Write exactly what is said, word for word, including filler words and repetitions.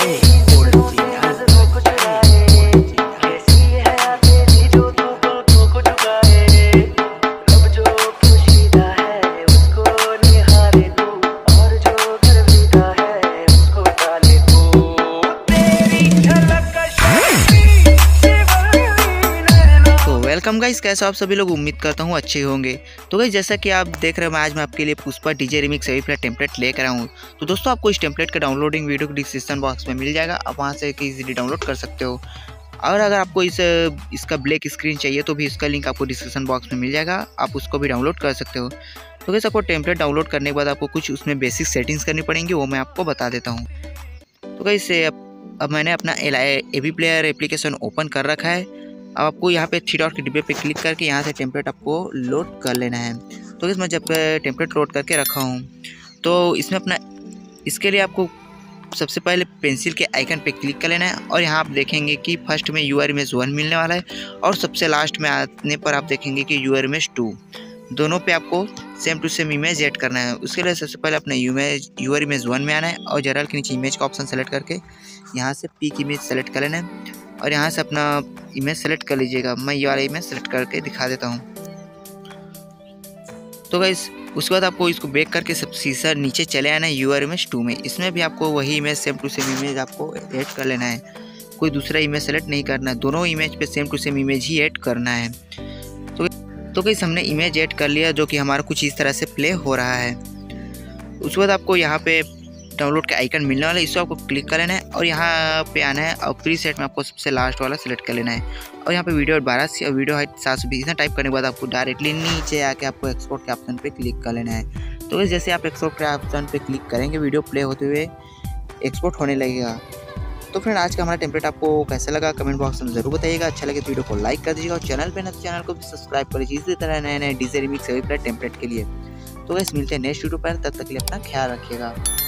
Welcome guys, कैसे आप सभी लोग, उम्मीद करता हूँ अच्छे होंगे। तो गाइस जैसा कि आप देख रहे हो, मैं आज मैं आपके लिए Pushpa DJ remix AV play template लेकर आया हूँ। तो दोस्तों आपको इस टेम्पलेट का डाउनलोडिंग वीडियो को डिस्क्रिप्शन बॉक्स में मिल जाएगा, आप वहाँ से इजीली डाउनलोड कर सकते हो। और अगर आपको इस इसका ब्लैक स्क्रीन चाहिए तो भी इसका लिंक आपको डिस्क्रिप्शन बॉक्स में मिल जाएगा, आप उसको भी डाउनलोड कर सकते हो। तो गाइस आपको टेम्पलेट डाउनलोड करने के बाद आपको कुछ उसमें बेसिक सेटिंग्स करनी पड़ेंगी, वो मैं आपको बता देता हूँ। तो गाइस अब मैंने अपना एवी प्लेयर एप्लीकेशन ओपन कर रखा है। अब आपको यहाँ पे थ्री डॉट के डिब्बे पे क्लिक करके यहाँ से टेम्पलेट आपको लोड कर लेना है। तो इसमें जब टेम्पलेट लोड करके रखा हूँ तो इसमें अपना इसके लिए आपको सबसे पहले पेंसिल के आइकन पे क्लिक कर लेना है और यहाँ आप देखेंगे कि फर्स्ट में यूआर इमेज वन मिलने वाला है और सबसे लास्ट में आने पर आप देखेंगे कि यूआर इमेज टू, दोनों पे आपको same to same image add करना है। उसके लिए सबसे पहले अपना इमेज यूआर इमेज वन में आना है और जनरल के नीचे इमेज का ऑप्शन सेलेक्ट करके यहाँ से पीक इमेज सेलेक्ट कर लेना है और यहाँ से अपना इमेज सेलेक्ट कर लीजिएगा। मैं ये वाला इमेज सेलेक्ट करके दिखा देता हूँ। तो गाइस उसके बाद आपको इसको बैक करके सब सीधा नीचे चले आना है यूआर इमेज टू में। इसमें भी आपको वही image same to same image आपको ऐड कर लेना है, कोई दूसरा इमेज सेलेक्ट नहीं करना है, दोनों इमेज पे सेम टू सेम इमेज ही ऐड करना है। तो तो गाइस हमने इमेज ऐड कर लिया जो कि हमारा कुछ इस तरह से प्ले हो रहा है। उसके बाद आपको यहाँ पे डाउनलोड का आइकन मिलने वाला है, इसको आपको क्लिक कर लेना है और यहाँ पे आना है और प्री सेट में आपको सबसे लास्ट वाला सेलेक्ट कर लेना है और यहाँ पे वीडियो बारह से और वीडियो हाइट सात सौ बीस इतना टाइप करने के बाद आपको डायरेक्टली नीचे आके आपको एक्सपोर्ट के ऑप्शन पे क्लिक कर लेना है। तो जैसे आप एक्सपोर्ट के ऑप्शन पे क्लिक करेंगे वीडियो प्ले होते हुए एक्सपोर्ट होने लगेगा। तो फ्रेंड आज का हमारा टेम्पलेट आपको कैसा लगा कमेंट बॉक्स में जरूर बताइएगा। अच्छा लगे तो वीडियो को लाइक कर दीजिएगा और चैनल पे ना तो चैनल को भी सब्सक्राइब कर लीजिए इसी तरह नए नए DJ remix AV play template के लिए। तो गाइस मिलते हैं नेक्स्ट वीडियो पर, तब तक के लिए अपना ख्याल रखिएगा।